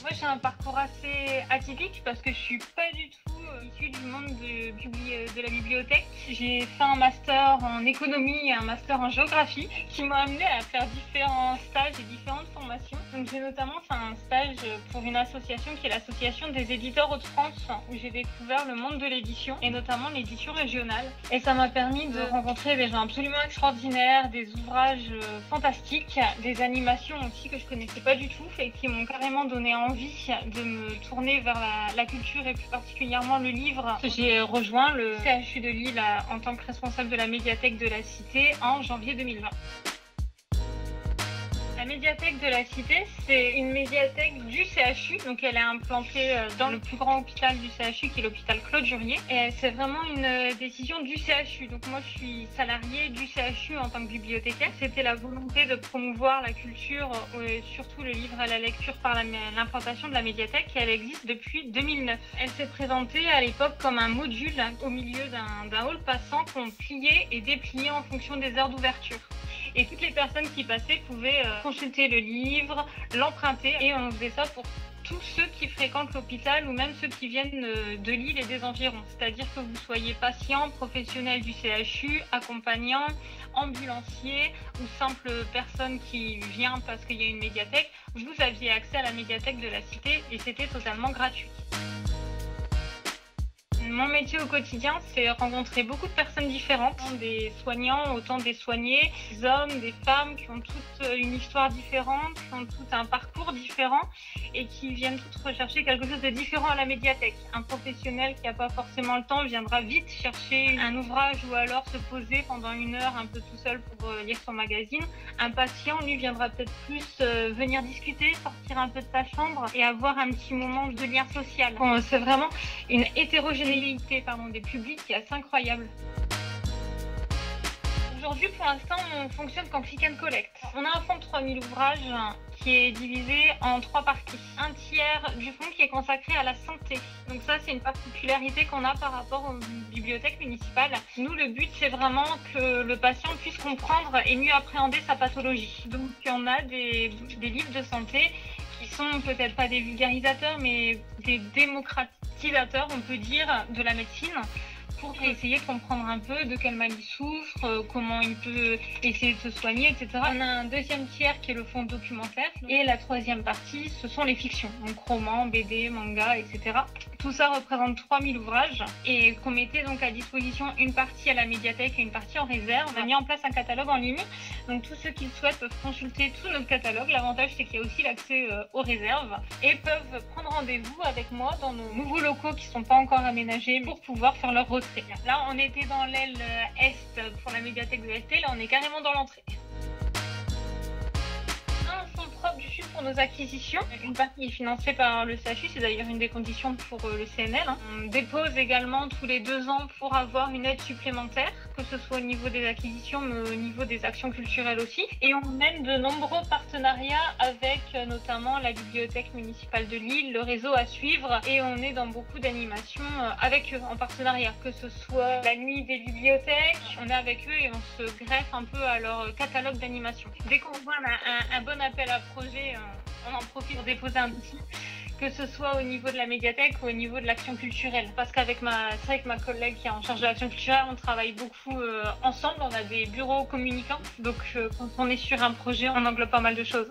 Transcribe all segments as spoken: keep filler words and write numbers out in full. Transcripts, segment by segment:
Moi, j'ai un parcours assez atypique parce que je suis pas du tout euh, issue du monde de, publi- de la bibliothèque. J'ai fait un master en économie et un master en géographie qui m'ont amené à faire différents stages et différentes formations. Donc, j'ai notamment fait un stage pour une association qui est l'association des éditeurs Hauts-de-France où j'ai découvert le monde de l'édition et notamment l'édition régionale. Et ça m'a permis de rencontrer des gens absolument extraordinaires, des ouvrages euh, fantastiques, des animations aussi que je connaissais pas du tout et qui m'ont carrément donné envie de me tourner vers la, la culture et plus particulièrement le livre. J'ai rejoint le C H U de Lille en tant que responsable de la médiathèque de la Cité en janvier deux mille vingt. La médiathèque de la Cité, c'est une médiathèque du C H U, donc elle est implantée dans le plus grand hôpital du C H U qui est l'hôpital Claude Jurier. Et c'est vraiment une décision du C H U. Donc moi je suis salariée du C H U en tant que bibliothécaire. C'était la volonté de promouvoir la culture, et surtout le livre à la lecture par l'implantation de la médiathèque et elle existe depuis deux mille neuf. Elle s'est présentée à l'époque comme un module au milieu d'un hall passant qu'on pliait et dépliait en fonction des heures d'ouverture. Et toutes les personnes qui passaient pouvaient euh, consulter le livre, l'emprunter et on faisait ça pour tous ceux qui fréquentent l'hôpital ou même ceux qui viennent de Lille et des environs. C'est-à-dire que vous soyez patient, professionnel du C H U, accompagnant, ambulancier ou simple personne qui vient parce qu'il y a une médiathèque, vous aviez accès à la médiathèque de la Cité et c'était totalement gratuit. Mon métier au quotidien, c'est rencontrer beaucoup de personnes différentes, des soignants, autant des soignés, des hommes, des femmes qui ont toutes une histoire différente, qui ont tout un parcours différent et qui viennent toutes rechercher quelque chose de différent à la médiathèque. Un professionnel qui n'a pas forcément le temps viendra vite chercher un ouvrage ou alors se poser pendant une heure un peu tout seul pour lire son magazine. Un patient, lui, viendra peut-être plus venir discuter, sortir un peu de sa chambre et avoir un petit moment de lien social. Bon, c'est vraiment une hétérogénéité Pardon, des publics qui est assez incroyable. Aujourd'hui, pour l'instant, on fonctionne qu'en click and collect. On a un fonds de trois mille ouvrages qui est divisé en trois parties. Un tiers du fonds qui est consacré à la santé. Donc ça, c'est une particularité qu'on a par rapport aux bibliothèques municipales. Nous, le but, c'est vraiment que le patient puisse comprendre et mieux appréhender sa pathologie. Donc, on a des, des livres de santé qui sont peut-être pas des vulgarisateurs, mais des démocratisateurs, on peut dire, de la médecine, pour essayer de comprendre un peu de quel mal il souffre, comment il peut essayer de se soigner, et cetera. On a un deuxième tiers qui est le fonds documentaire, et la troisième partie, ce sont les fictions, donc romans, B D, mangas, et cetera. Tout ça représente trois mille ouvrages, et qu'on mettait donc à disposition une partie à la médiathèque et une partie en réserve. On a mis en place un catalogue en ligne, donc tous ceux qui le souhaitent peuvent consulter tout notre catalogue. L'avantage, c'est qu'il y a aussi l'accès euh, aux réserves, et peuvent prendre rendez-vous avec moi dans nos nouveaux locaux qui ne sont pas encore aménagés pour pouvoir faire leur retrait. Là, on était dans l'aile est pour la médiathèque de l'E S T, là on est carrément dans l'entrée. Un fonds propre du Sud pour nos acquisitions. Une partie est financée par le C H U, c'est d'ailleurs une des conditions pour le C N L. On dépose également tous les deux ans pour avoir une aide supplémentaire, que ce soit au niveau des acquisitions, mais au niveau des actions culturelles aussi. Et on mène de nombreux partenariats avec notamment la bibliothèque municipale de Lille, le réseau à suivre, et on est dans beaucoup d'animations avec eux en partenariat, que ce soit la nuit des bibliothèques, on est avec eux et on se greffe un peu à leur catalogue d'animation. Dès qu'on voit un, un, un bon appel à projet, on en profite pour déposer un dossier, que ce soit au niveau de la médiathèque ou au niveau de l'action culturelle. Parce qu'avec ma, c'est vrai que ma collègue qui est en charge de l'action culturelle, on travaille beaucoup euh, ensemble, on a des bureaux communicants, donc euh, quand on est sur un projet, on englobe pas mal de choses.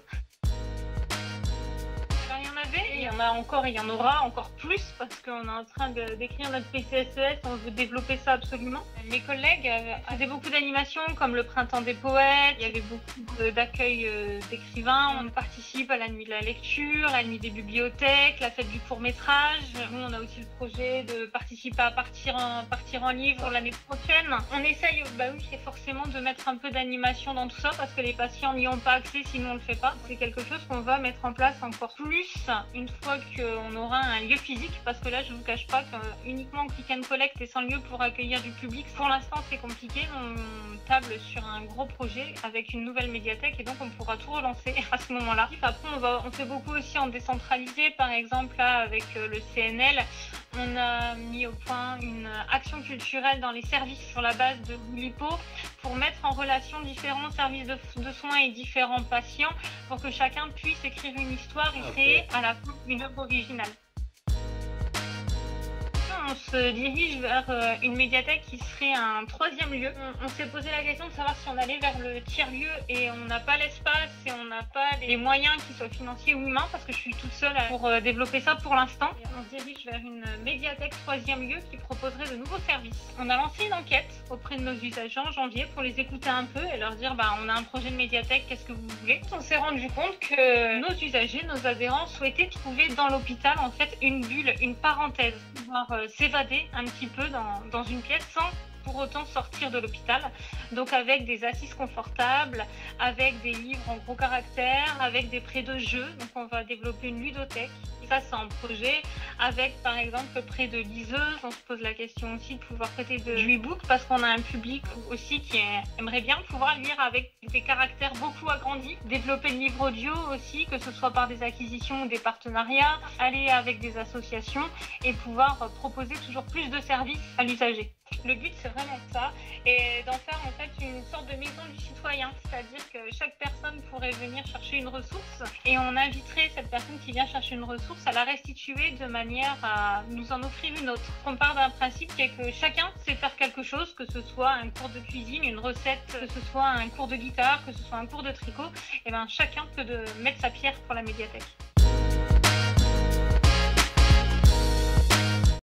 Il y en a encore et il y en aura encore plus parce qu'on est en train d'écrire notre P C S E S, on veut développer ça absolument. Mes collègues faisaient beaucoup d'animations comme le Printemps des poètes, il y avait beaucoup d'accueil d'écrivains, on participe à la nuit de la lecture, la nuit des bibliothèques, la fête du court-métrage. Nous, on a aussi le projet de participer à Partir en, partir en livre l'année prochaine. On essaye, bah oui, c'est forcément de mettre un peu d'animation dans tout ça parce que les patients n'y ont pas accès sinon on ne le fait pas. C'est quelque chose qu'on va mettre en place encore plus une fois qu'on aura un lieu physique, parce que là je ne vous cache pas qu'uniquement en click and collect et sans lieu pour accueillir du public, pour l'instant c'est compliqué. On table sur un gros projet avec une nouvelle médiathèque et donc on pourra tout relancer à ce moment-là. Après on, va, on fait beaucoup aussi en décentralisé, par exemple là avec le C N L, on a mis au point une action culturelle dans les services sur la base de l'I P O pour mettre en relation différents services de, de soins et différents patients pour que chacun puisse écrire une histoire et créer à la fois une une œuvre originale. On se dirige vers une médiathèque qui serait un troisième lieu. On, on s'est posé la question de savoir si on allait vers le tiers-lieu et on n'a pas l'espace et on n'a pas les moyens, qu'ils soient financiers ou humains, parce que je suis toute seule pour développer ça pour l'instant. On se dirige vers une médiathèque troisième lieu qui proposerait de nouveaux services. On a lancé une enquête auprès de nos usagers en janvier pour les écouter un peu et leur dire bah, on a un projet de médiathèque, qu'est-ce que vous voulez? On s'est rendu compte que nos usagers, nos adhérents souhaitaient trouver dans l'hôpital en fait une bulle, une parenthèse, pouvoir euh, s'évader un petit peu dans, dans une pièce sans pour autant sortir de l'hôpital. Donc avec des assises confortables, avec des livres en gros caractères, avec des prêts de jeux. Donc on va développer une ludothèque. Et ça c'est un projet avec par exemple prêt de liseuses. On se pose la question aussi de pouvoir prêter de e-book parce qu'on a un public aussi qui aimerait bien pouvoir lire avec des caractères beaucoup agrandis. Développer le livre audio aussi, que ce soit par des acquisitions ou des partenariats, aller avec des associations et pouvoir proposer toujours plus de services à l'usager. Le but, c'est vraiment ça, et d'en faire en fait une sorte de maison du citoyen, c'est-à-dire que chaque personne pourrait venir chercher une ressource et on inviterait cette personne qui vient chercher une ressource à la restituer de manière à nous en offrir une autre. On part d'un principe qui est que chacun sait faire quelque chose, que ce soit un cours de cuisine, une recette, que ce soit un cours de guitare, que ce soit un cours de tricot, et bien chacun peut de mettre sa pierre pour la médiathèque.